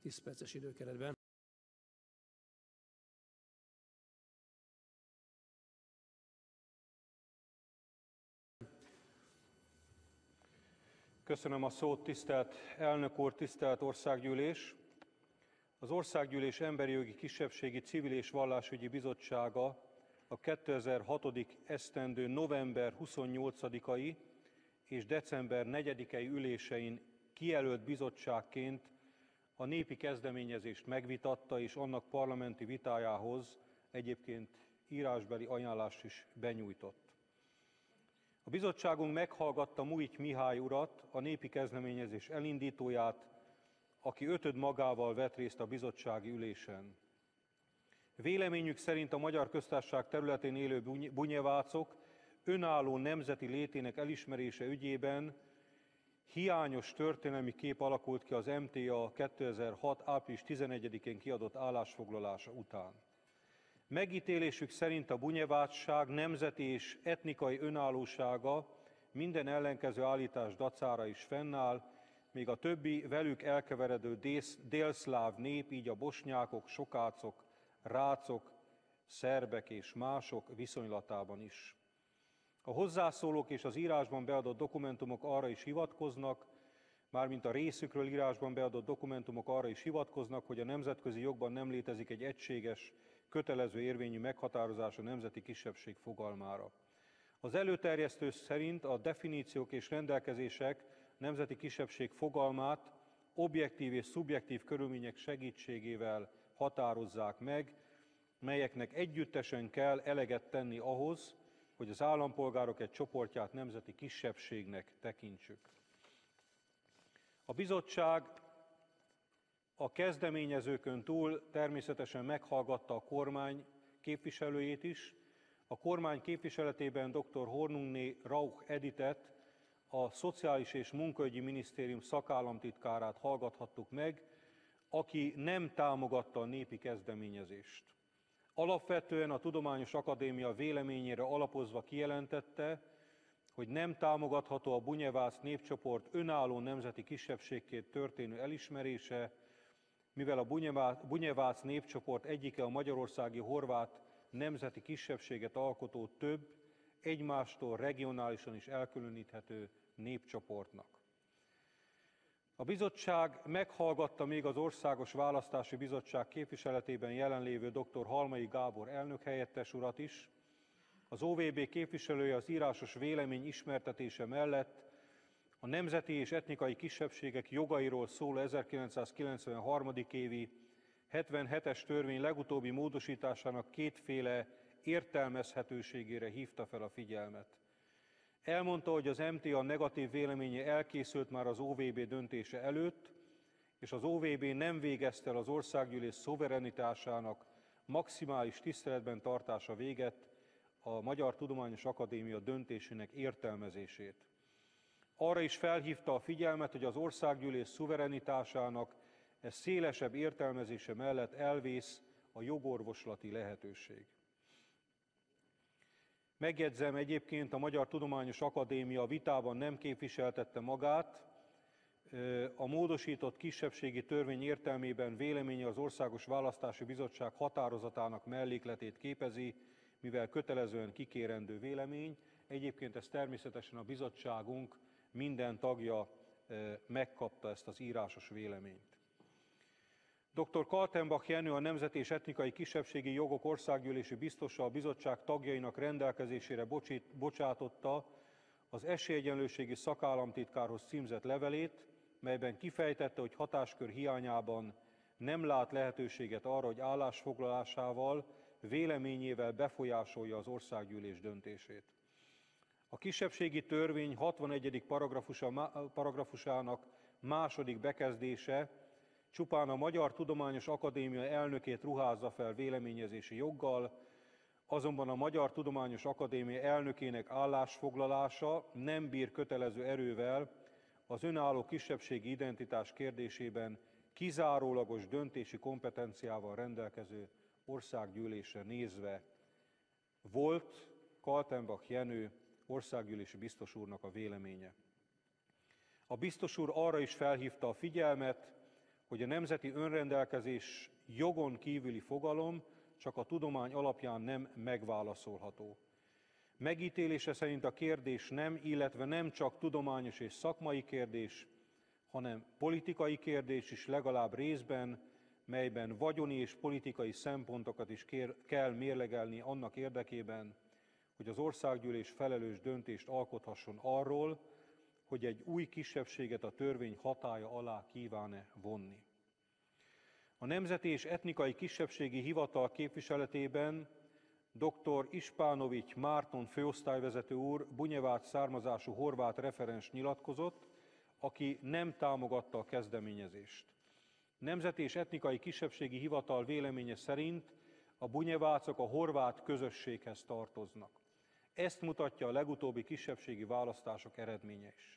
10 perces időkeretben. Köszönöm a szót, tisztelt elnök úr, tisztelt országgyűlés! Az Országgyűlés Emberi Jogi Kisebbségi Civil és Vallásügyi Bizottsága a 2006. esztendő november 28-ai és december 4-i ülésein kijelölt bizottságként a népi kezdeményezést megvitatta, és annak parlamenti vitájához egyébként írásbeli ajánlást is benyújtott. A bizottságunk meghallgatta Mújt Mihály urat, a népi kezdeményezés elindítóját, aki ötöd magával vett részt a bizottsági ülésen. Véleményük szerint a Magyar Köztársaság területén élő bunyevácok önálló nemzeti létének elismerése ügyében hiányos történelmi kép alakult ki az MTA 2006. április 11-én kiadott állásfoglalása után. Megítélésük szerint a bunyevácság nemzeti és etnikai önállósága minden ellenkező állítás dacára is fennáll, míg a többi velük elkeveredő délszláv nép, így a bosnyákok, sokácok, rácok, szerbek és mások viszonylatában is. A hozzászólók és az írásban beadott dokumentumok arra is hivatkoznak, mármint a részükről írásban beadott dokumentumok arra is hivatkoznak, hogy a nemzetközi jogban nem létezik egy egységes, kötelező érvényű meghatározás a nemzeti kisebbség fogalmára. Az előterjesztő szerint a definíciók és rendelkezések nemzeti kisebbség fogalmát objektív és szubjektív körülmények segítségével határozzák meg, melyeknek együttesen kell eleget tenni ahhoz, hogy az állampolgárok egy csoportját nemzeti kisebbségnek tekintsük. A bizottság a kezdeményezőkön túl természetesen meghallgatta a kormány képviselőjét is. A kormány képviseletében dr. Hornungné Rauch Editet, a Szociális és Munkaügyi Minisztérium szakállamtitkárát hallgathattuk meg, aki nem támogatta a népi kezdeményezést. Alapvetően a Tudományos Akadémia véleményére alapozva kijelentette, hogy nem támogatható a bunyevác népcsoport önálló nemzeti kisebbségként történő elismerése, mivel a bunyevác népcsoport egyike a magyarországi horvát nemzeti kisebbséget alkotó több, egymástól regionálisan is elkülöníthető népcsoportnak. A bizottság meghallgatta még az Országos Választási Bizottság képviseletében jelenlévő dr. Halmai Gábor elnökhelyettes urat is. Az OVB képviselője az írásos vélemény ismertetése mellett a nemzeti és etnikai kisebbségek jogairól szóló 1993. évi 77-es törvény legutóbbi módosításának kétféle értelmezhetőségére hívta fel a figyelmet. Elmondta, hogy az MTA negatív véleménye elkészült már az OVB döntése előtt, és az OVB nem végezte el az országgyűlés szuverenitásának maximális tiszteletben tartása véget a Magyar Tudományos Akadémia döntésének értelmezését. Arra is felhívta a figyelmet, hogy az országgyűlés szuverenitásának ez szélesebb értelmezése mellett elvész a jogorvoslati lehetőség. Megjegyzem egyébként, a Magyar Tudományos Akadémia vitában nem képviseltette magát, a módosított kisebbségi törvény értelmében véleménye az Országos Választási Bizottság határozatának mellékletét képezi, mivel kötelezően kikérendő vélemény. Egyébként ez természetesen a bizottságunk minden tagja megkapta ezt az írásos véleményt. Dr. Kaltenbach Jenő, a Nemzeti és Etnikai Kisebbségi Jogok Országgyűlési Biztosa a bizottság tagjainak rendelkezésére bocsátotta az esélyegyenlőségi szakállamtitkárhoz címzett levelét, melyben kifejtette, hogy hatáskör hiányában nem lát lehetőséget arra, hogy állásfoglalásával, véleményével befolyásolja az országgyűlés döntését. A kisebbségi törvény 61. paragrafusának második bekezdése csupán a Magyar Tudományos Akadémia elnökét ruházza fel véleményezési joggal, azonban a Magyar Tudományos Akadémia elnökének állásfoglalása nem bír kötelező erővel az önálló kisebbségi identitás kérdésében kizárólagos döntési kompetenciával rendelkező országgyűlésre nézve. Volt Kaltenbach Jenő országgyűlési biztos úrnak a véleménye. A biztos úr arra is felhívta a figyelmet, hogy a nemzeti önrendelkezés jogon kívüli fogalom csak a tudomány alapján nem megválaszolható. Megítélése szerint a kérdés nem, illetve nem csak tudományos és szakmai kérdés, hanem politikai kérdés is legalább részben, melyben vagyoni és politikai szempontokat is kell mérlegelni annak érdekében, hogy az országgyűlés felelős döntést alkothasson arról, hogy egy új kisebbséget a törvény hatálya alá kíván-e vonni. A Nemzeti és Etnikai Kisebbségi Hivatal képviseletében dr. Ispánovics Márton főosztályvezető úr bunyevác származású horvát referens nyilatkozott, aki nem támogatta a kezdeményezést. Nemzeti és Etnikai Kisebbségi Hivatal véleménye szerint a bunyevácok a horvát közösséghez tartoznak. Ezt mutatja a legutóbbi kisebbségi választások eredménye is.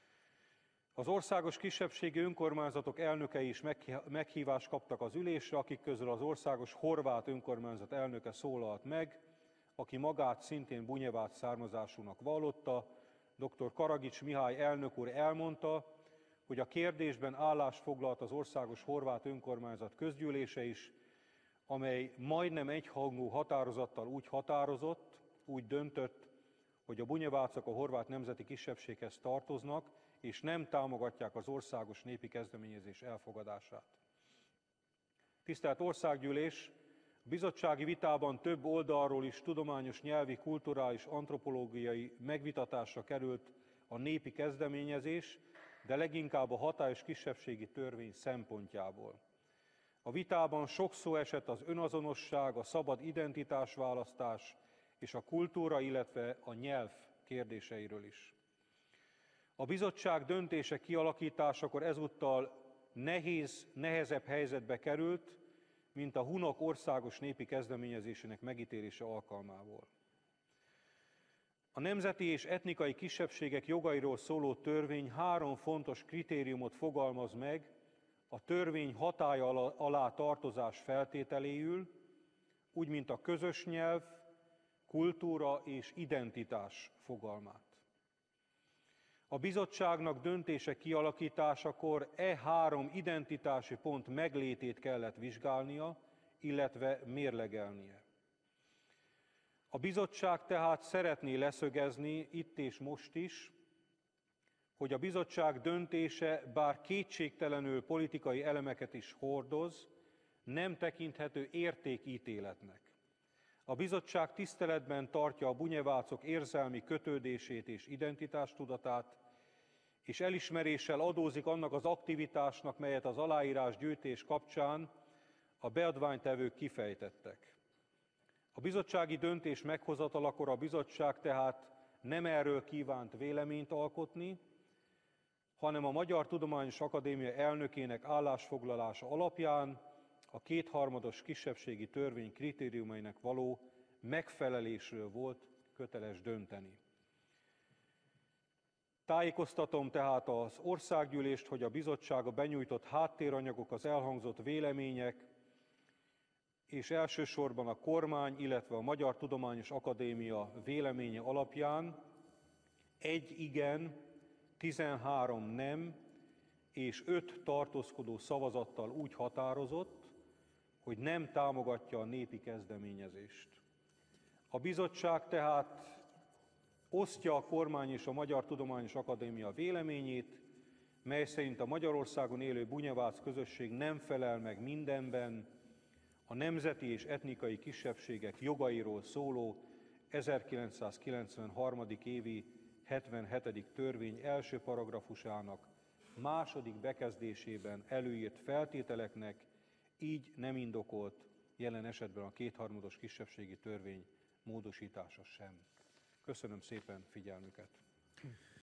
Az országos kisebbségi önkormányzatok elnökei is meghívást kaptak az ülésre, akik közül az országos horvát önkormányzat elnöke szólalt meg, aki magát szintén bunyevác származásúnak vallotta. Dr. Karagics Mihály elnök úr elmondta, hogy a kérdésben állást foglalt az országos horvát önkormányzat közgyűlése is, amely majdnem egyhangú határozattal úgy határozott, úgy döntött, hogy a bunyevácok a horvát nemzeti kisebbséghez tartoznak, és nem támogatják az országos népi kezdeményezés elfogadását. Tisztelt Országgyűlés! A bizottsági vitában több oldalról is tudományos, nyelvi, kulturális, antropológiai megvitatásra került a népi kezdeményezés, de leginkább a hatályos kisebbségi törvény szempontjából. A vitában sok szó esett az önazonosság, a szabad identitásválasztás és a kultúra, illetve a nyelv kérdéseiről is. A bizottság döntése kialakításakor ezúttal nehezebb helyzetbe került, mint a hunok országos népi kezdeményezésének megítélése alkalmából. A nemzeti és etnikai kisebbségek jogairól szóló törvény 3 fontos kritériumot fogalmaz meg a törvény hatálya alá tartozás feltételéül, úgy mint a közös nyelv, kultúra és identitás fogalmát. A bizottságnak döntése kialakításakor e 3 identitási pont meglétét kellett vizsgálnia, illetve mérlegelnie. A bizottság tehát szeretné leszögezni itt és most is, hogy a bizottság döntése, bár kétségtelenül politikai elemeket is hordoz, nem tekinthető értékítéletnek. A bizottság tiszteletben tartja a bunyevácok érzelmi kötődését és identitástudatát, és elismeréssel adózik annak az aktivitásnak, melyet az aláírásgyűjtés kapcsán a beadványtevők kifejtettek. A bizottsági döntés meghozatalakor a bizottság tehát nem erről kívánt véleményt alkotni, hanem a Magyar Tudományos Akadémia elnökének állásfoglalása alapján a kétharmados kisebbségi törvény kritériumainak való megfelelésről volt köteles dönteni. Tájékoztatom tehát az országgyűlést, hogy a bizottsága benyújtott háttéranyagok, az elhangzott vélemények, és elsősorban a kormány, illetve a Magyar Tudományos Akadémia véleménye alapján 1 igen, 13 nem és 5 tartózkodó szavazattal úgy határozott, hogy nem támogatja a népi kezdeményezést. A bizottság tehát osztja a kormány és a Magyar Tudományos Akadémia véleményét, mely szerint a Magyarországon élő bunyevác közösség nem felel meg mindenben a nemzeti és etnikai kisebbségek jogairól szóló 1993. évi 77. törvény első paragrafusának második bekezdésében előírt feltételeknek, így nem indokolt jelen esetben a kétharmados kisebbségi törvény módosítása sem. Köszönöm szépen figyelmüket!